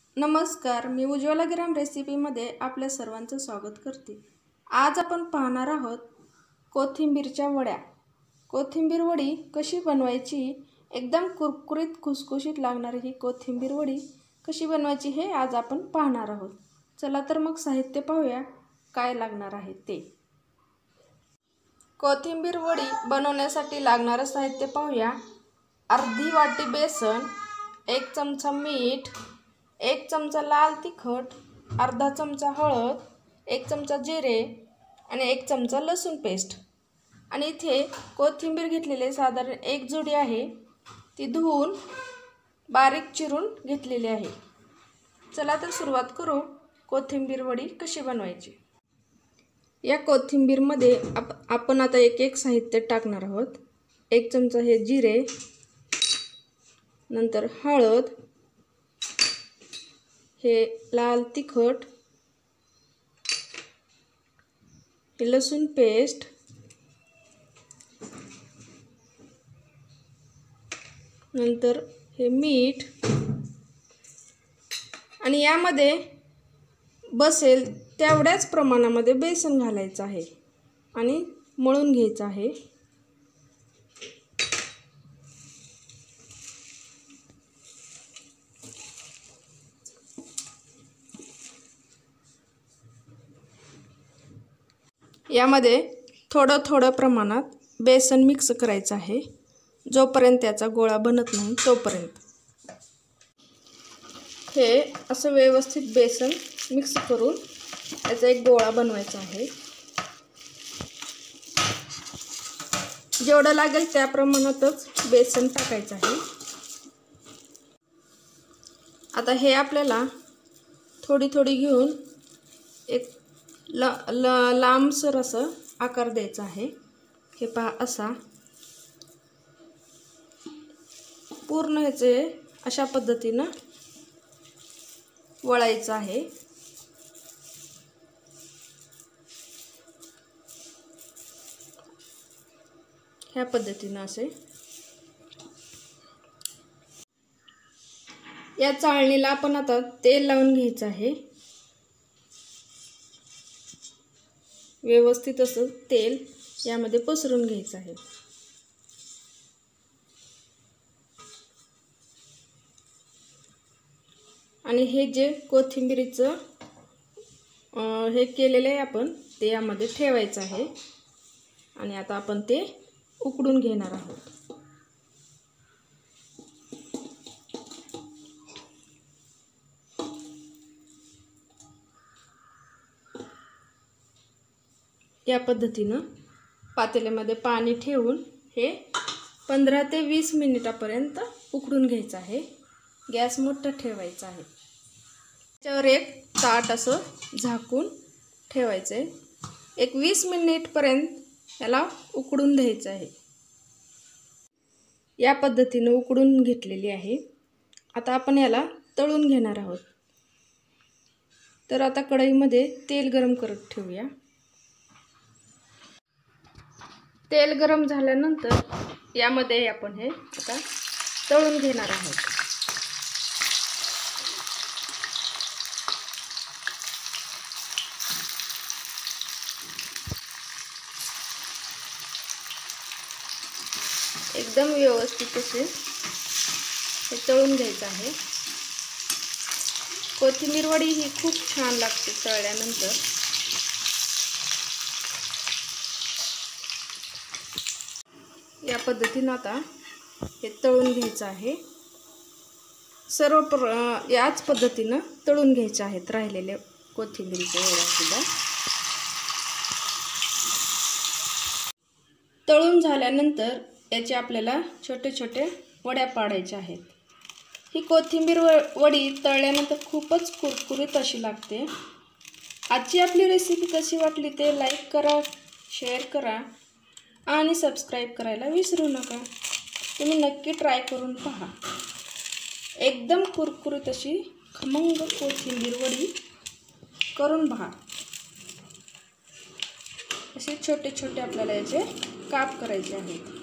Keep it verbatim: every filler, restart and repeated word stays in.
नमस्कार, मी उज्ज्वला ग्राम रेसिपीमध्ये आपल्या सर्वांचं स्वागत करते। आज आपण पाहणार आहोत कोथिंबीरच्या वड्या। कोथिंबीर वडी कशी बनवायची, एकदम कुरकुरीत खुसखुशीत लागणारी ही कोथिंबीर वडी कशी बनवायची हे आज आपण पाहणार आहोत। चला तर मग साहित्य पाहूया काय लागणार आहे ते। कोथिंबीर वडी बनवण्यासाठी लागणारे साहित्य पाहूया। अर्धी वाटी बेसन, एक चमचा मीठ, एक चमचा लाल तिखट, अर्धा चमचा हळद, एक चमचा जिरे आणि एक चमचा लसूण पेस्ट। आणि इथे कोथिंबीर घेतलेले साधारण एक जुडी आहे, ती धुवून बारीक चिरून घेतलेली आहे। चला तर सुरुवात करू कोथिंबीर वडी कशी बनवायची। या कोथिंबीरमध्ये आप, आपण आता एक एक साहित्य टाकणार आहोत। एक चमचा हे जिरे, नंतर हळद, हे लाल तिखट, हे लसूण पेस्ट, नंतर हे मीठ आणि यामध्ये बसेल तेवढ्याच प्रमाणामध्ये बेसन घालायचं आहे आणि मळून घ्यायचं आहे। यामध्ये थोडं थोडं प्रमाणात बेसन मिक्स करायचं आहे, जोपर्यंत त्याचा गोळा बनत नाही तोपर्यंत। हे असं व्यवस्थित बेसन मिक्स करून याचा एक गोळा बनवायचा आहे। जेवढं लागेल त्या प्रमाणातच बेसन टाकायचं आहे। आता हे आपल्याला थोडी थोडी घेऊन एक ल ल लांबसर असं आकार द्यायचा आहे। हे पहा, असा पूर्ण ह्याचे अशा पद्धतीनं वळायचं आहे। ह्या पद्धतीनं असे या चाळणीला आपण आता तेल लावून घ्यायचं आहे। व्यवस्थित असं तेल यामध्ये पसरून घ्यायचं आहे। आणि हे जे कोथिंबीरीचं हे केलेलं आहे आपण ते यामध्ये ठेवायचं आहे। आणि आता आपण ते उकडून घेणार आहोत। या पद्धतीनं पातेल्यामध्ये पाणी ठेवून हे पंधरा ते वीस मिनिटापर्यंत उकडून घ्यायचं आहे। गॅस मोठा ठेवायचा आहे। त्याच्यावर एक ताट असं झाकून ठेवायचं आहे। एक वीस मिनिटपर्यंत याला उकडून द्यायचं आहे। या पद्धतीनं उकडून घेतलेली आहे। आता आपण याला तळून घेणार आहोत। तर आता कढईमध्ये तेल गरम करत ठेवूया। तेल गरम झाल्यानंतर यामध्ये आपण हे आता तळून घेणार आहोत। एकदम व्यवस्थित असे हे तळून घ्यायचं आहे। कोथिंबीर वडी ही खूप छान लागते तळल्यानंतर। या पद्धतीने आता हे तळून घ्यायचं आहे। सर्व प्र याच पद्धतीने तळून घ्यायचे आहेत राहिलेले कोथिंबीरच्या वड्या सुद्धा। तळून झाल्यानंतर याचे आपल्याला छोटे छोटे वड्या पाडायचे आहेत। ही कोथिंबीर वडी तळल्यानंतर खूपच कुरकुरीत अशी लागते। आजची आपली रेसिपी कशी वाटली ते लाईक करा, शेअर करा आणि सबस्क्राईब करायला विसरू नका। तुम्ही नक्की ट्राय करून पहा। एकदम कुरकुरीत अशी खमंग कोथिंबीर वडी करून पहा। असे छोटे छोटे आपल्याला याचे काप करायचे आहेत।